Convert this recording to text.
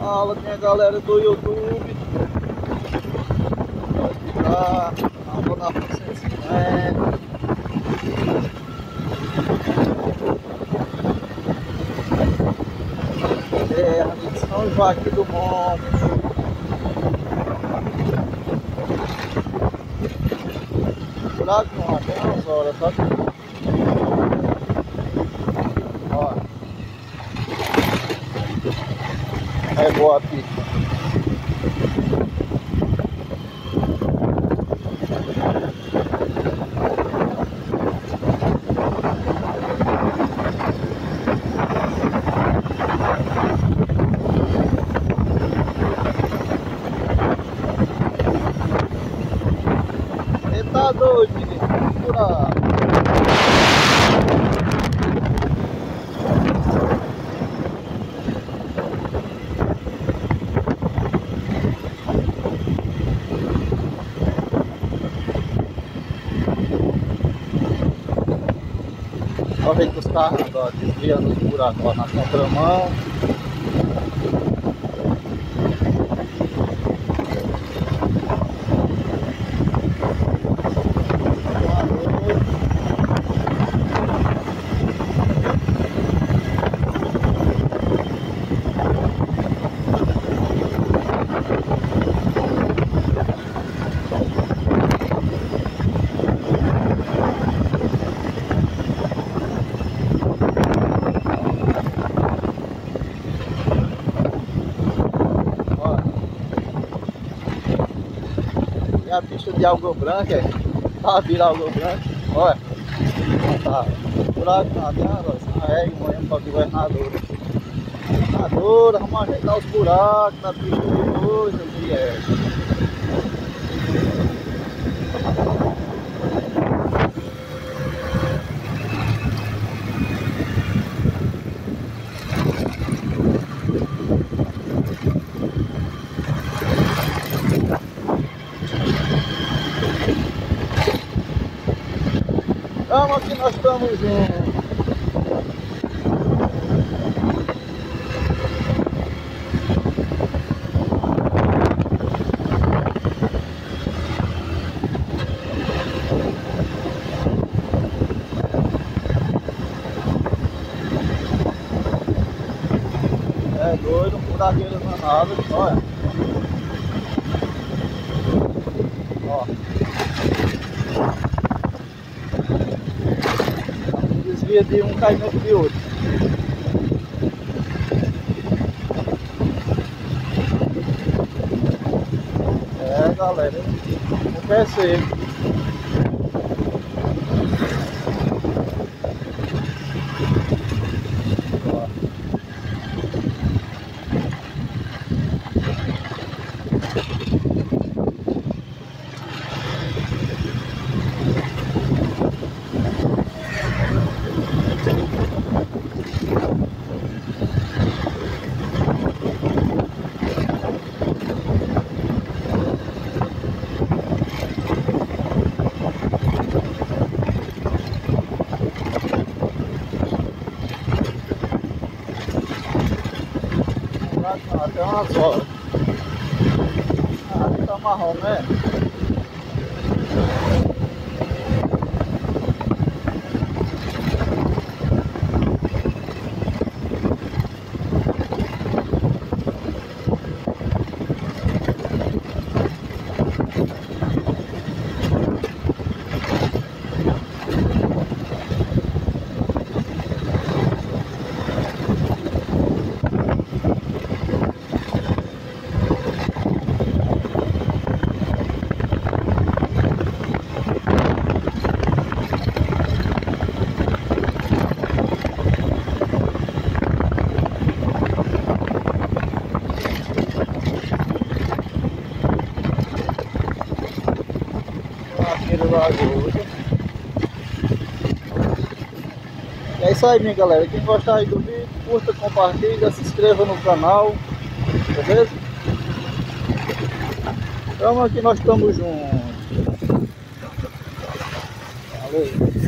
Fala, minha galera do YouTube. Tá na Dona Francisca. Terra de São Joaquim do Monte. Buraco não, tem umas horas, só que... Ó. É boa a pista. Você tá doido, menino? Fura. Olha o jeito que os carros ó, desviando os buracos ó, na contramão. E a pista de Água Branca, tá virar Água Branca, olha, tá buraco na água, é morrendo para a governadora. Governadora, vamos ajeitar os buracos na pista de coisa, que é. Vamos que nós estamos juntos. É doido, um buraqueiro danado, olha. Ó. Desvia de um caimento de outro. É, galera, o pé seco. Até umas horas. Ali tá marrom, né? E é isso aí, minha galera. Quem gostar aí do vídeo, curta, compartilha, se inscreva no canal, beleza? Então aqui nós estamos juntos. Valeu.